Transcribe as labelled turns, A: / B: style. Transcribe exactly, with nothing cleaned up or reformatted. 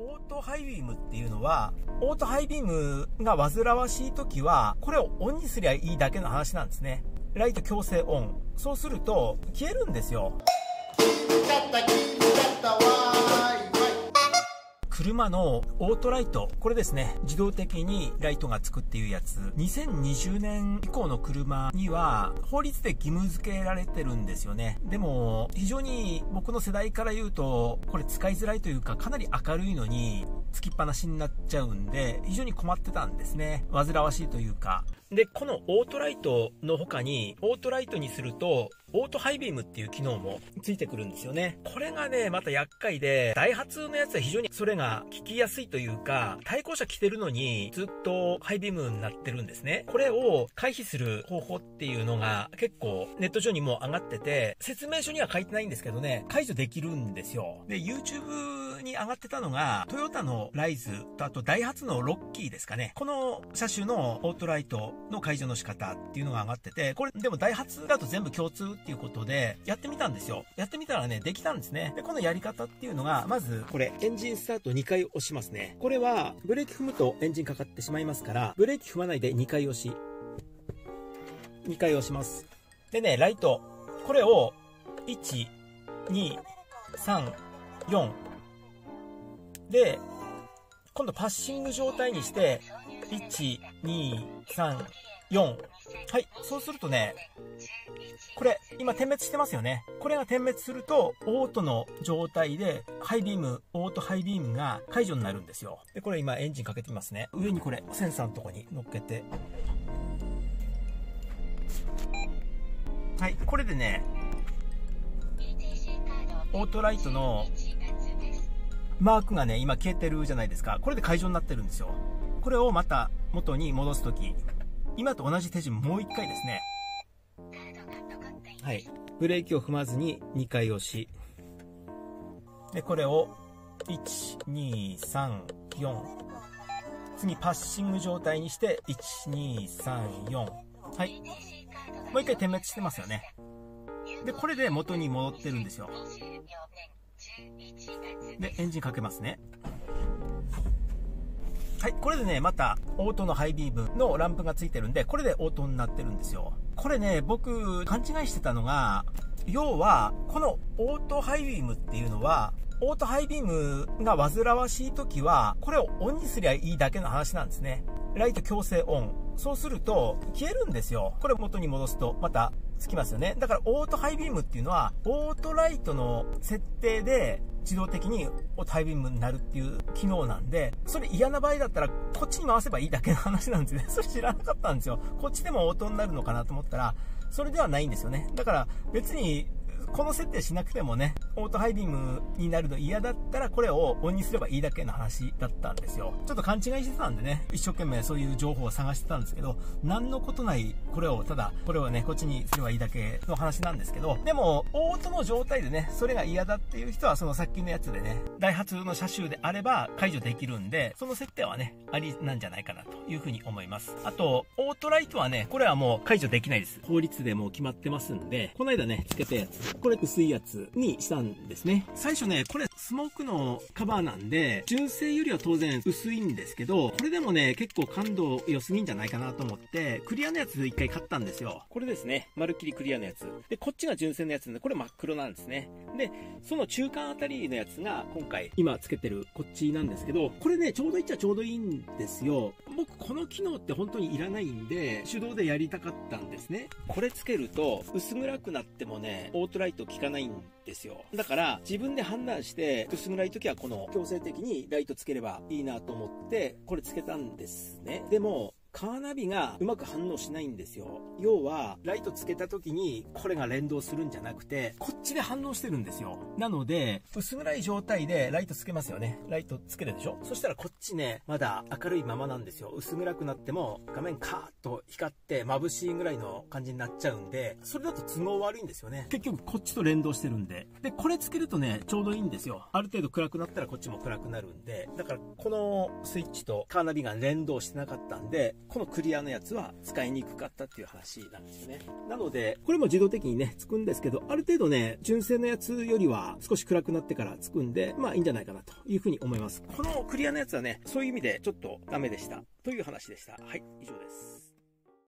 A: オートハイビームっていうのは、オートハイビームが煩わしい時はこれをオンにすりゃいいだけの話なんですね。ライト強制オン、そうすると消えるんですよ。車のオートライト、これですね、自動的にライトがつくっていうやつ、にせんにじゅうねん以降の車には法律で義務付けられてるんですよね。でも非常に僕の世代から言うとこれ使いづらいというか、かなり明るいのにつきっぱなしになっちゃうんで非常に困ってたんですね。煩わしいというか。でこのオートライトの他に、オートライトにするとオートハイビームっていう機能もついてくるんですよね。これがねまた厄介で、ダイハツのやつは非常にそれが効きやすいというか、対向車来てるのにずっとハイビームになってるんですね。これを回避する方法っていうのが結構ネット上にも上がってて、説明書には書いてないんですけどね、解除できるんですよ。で YouTube に上がってたのがトヨタのライズと、あとダイハツのロッキーですかね。この車種のオートライトの解除の仕方っていうのが上がってて、これでもダイハツだと全部共通っていうことでやってみたんですよ。やってみたらねできたんですね。でこのやり方っていうのが、まずこれエンジンスタートにかい押しますね。これはブレーキ踏むとエンジンかかってしまいますから、ブレーキ踏まないでにかい押し、にかい押します。でね、ライトこれをいち、に、さん、よんで今度パッシング状態にしていち、に、さん、よん、はい、そうするとね、これ今点滅してますよね。これが点滅するとオートの状態でハイビーム、オートハイビームが解除になるんですよ。でこれ今エンジンかけてみますね。上にこれセンサーのとこに乗っけて、はい、これでねオートライトのマークがね今消えてるじゃないですか。これで解除になってるんですよ。これをまた元に戻すとき、今と同じ手順もういっかいですね。はい、ブレーキを踏まずににかい押しで、これをいち、に、さん、よん、次パッシング状態にしていち、に、さん、よん、はい、もう一回点滅してますよね。でこれで元に戻ってるんですよ。でエンジンかけますね。はい、これでねまたオートのハイビームのランプがついてるんで、これでオートになってるんですよ。これね僕勘違いしてたのが、要はこのオートハイビームっていうのは、オートハイビームが煩わしい時はこれをオンにすりゃいいだけの話なんですね。ライト強制オン、そうすると消えるんですよ。これ元に戻すとまたつきますよね。だからオートハイビームっていうのはオートライトの設定で自動的にオートハイビームになるっていう機能なんで、それ嫌な場合だったらこっちに回せばいいだけの話なんですね。それ知らなかったんですよ。こっちでもオートになるのかなと思ったらそれではないんですよね。だから別にこの設定しなくてもね、オートハイビームになるの嫌だったらこれをオンにすればいいだけの話だったんですよ。ちょっと勘違いしてたんでね、一生懸命そういう情報を探してたんですけど、何のことないこれをただこれをねこっちにすればいいだけの話なんですけど、でもオートの状態でねそれが嫌だっていう人はそのさっきのやつでね、ダイハツの車種であれば解除できるんで、その設定はねありなんじゃないかなというふうに思います。あとオートライトはね、これはもう解除できないです。法律でもう決まってますんで、この間ねつけたやつ、これ薄いやつにしたんですね。最初ねこれスモークのカバーなんで純正よりは当然薄いんですけど、これでもね結構感度良すぎんじゃないかなと思ってクリアのやつ一回買ったんですよ。これですね、まるっきりクリアのやつで、こっちが純正のやつなんでこれ真っ黒なんですね。でその中間あたりのやつが今回今つけてるこっちなんですけど、これねちょうどいっちゃちょうどいいんですよ。僕この機能って本当にいらないんで手動でやりたかったんですね。これつけると薄暗くなってもねオートライト効かないんですよ。だから自分で判断して薄暗い時はこの強制的にライトつければいいなと思ってこれつけたんですね。でもカーナビがうまく反応しないんですよ。要はライトつけた時にこれが連動するんじゃなくてこっちで反応してるんですよ。なので薄暗い状態でライトつけますよね。ライトつけるでしょ。そしたらこっちねまだ明るいままなんですよ。薄暗くなっても画面カーッと光って眩しいぐらいの感じになっちゃうんで、それだと都合悪いんですよね。結局こっちと連動してるんで、でこれつけるとねちょうどいいんですよ。ある程度暗くなったらこっちも暗くなるんで、だからこのスイッチとカーナビが連動してなかったんでこのクリアのやつは使いにくかったっていう話なんですよね。なので、これも自動的にね、つくんですけど、ある程度ね、純正のやつよりは少し暗くなってからつくんで、まあいいんじゃないかなというふうに思います。このクリアのやつはね、そういう意味でちょっとダメでした。という話でした。はい、以上です。